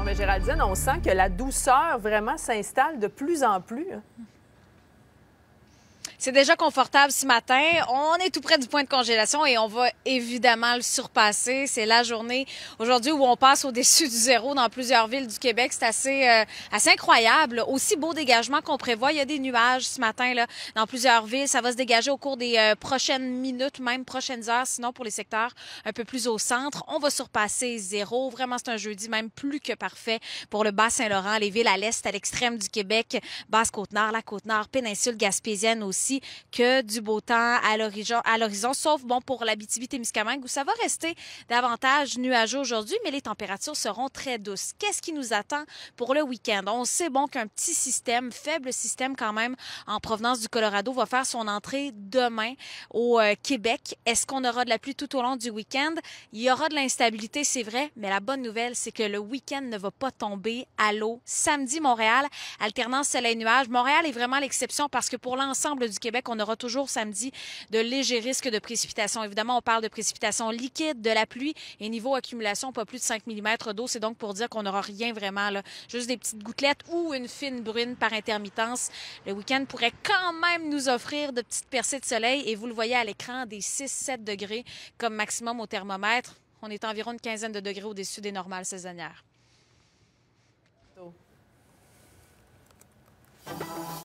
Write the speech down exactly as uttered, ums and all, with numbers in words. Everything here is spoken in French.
mais Géraldine, on sent que la douceur vraiment s'installe de plus en plus. C'est déjà confortable ce matin. On est tout près du point de congélation et on va évidemment le surpasser. C'est la journée aujourd'hui où on passe au-dessus du zéro dans plusieurs villes du Québec. C'est assez, euh, assez incroyable. Aussi beau dégagement qu'on prévoit. Il y a des nuages ce matin là, dans plusieurs villes. Ça va se dégager au cours des euh, prochaines minutes, même prochaines heures. Sinon, pour les secteurs un peu plus au centre, on va surpasser zéro. Vraiment, c'est un jeudi même plus que parfait pour le Bas-Saint-Laurent, les villes à l'est, à l'extrême du Québec, Basse-Côte-Nord, la Côte-Nord, péninsule gaspésienne aussi, que du beau temps à l'horizon, à l'horizon, sauf bon pour l'Abitibi-Témiscamingue où ça va rester davantage nuageux aujourd'hui, mais les températures seront très douces. Qu'est-ce qui nous attend pour le week-end? On sait bon qu'un petit système, faible système quand même, en provenance du Colorado, va faire son entrée demain au euh, Québec. Est-ce qu'on aura de la pluie tout au long du week-end? Il y aura de l'instabilité, c'est vrai, mais la bonne nouvelle, c'est que le week-end ne va pas tomber à l'eau. Samedi, Montréal, alternance soleil-nuage. Montréal est vraiment l'exception parce que pour l'ensemble du Québec, on aura toujours samedi de légers risques de précipitations. Évidemment, on parle de précipitations liquides, de la pluie et niveau accumulation, pas plus de cinq millimètres d'eau. C'est donc pour dire qu'on n'aura rien vraiment, là, juste des petites gouttelettes ou une fine bruine par intermittence. Le week-end pourrait quand même nous offrir de petites percées de soleil et vous le voyez à l'écran, des six sept degrés comme maximum au thermomètre. On est environ une quinzaine de degrés au-dessus des normales saisonnières.